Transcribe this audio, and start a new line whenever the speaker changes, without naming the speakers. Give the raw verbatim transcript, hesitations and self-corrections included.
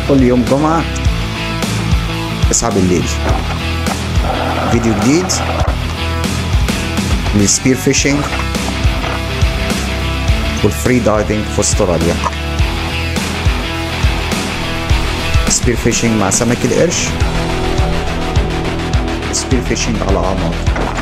كل يوم جمعة تسعة بالليل فيديو جديد للسبير فيشنج والفري دايفنج في استراليا. سبير فيشنج مع سمك القرش، سبير فيشنج على اعماق.